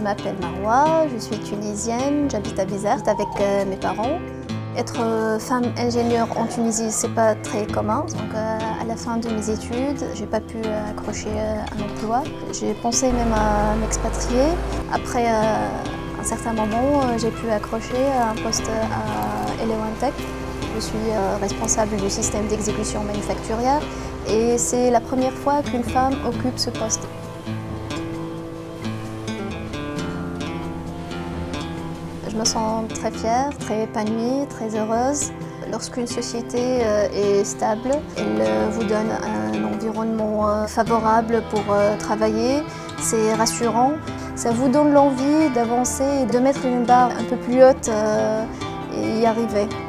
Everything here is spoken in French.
m'appelle Marwa, je suis tunisienne, j'habite à Bizerte avec mes parents. Être femme ingénieure en Tunisie, c'est pas très commun. Donc à la fin de mes études, j'ai pas pu accrocher un emploi. J'ai pensé même à m'expatrier. Après un certain moment, j'ai pu accrocher un poste à Elewantech. Je suis responsable du système d'exécution manufacturière et c'est la première fois qu'une femme occupe ce poste. Je me sens très fière, très épanouie, très heureuse. Lorsqu'une société est stable, elle vous donne un environnement favorable pour travailler, c'est rassurant. Ça vous donne l'envie d'avancer et de mettre une barre un peu plus haute et y arriver.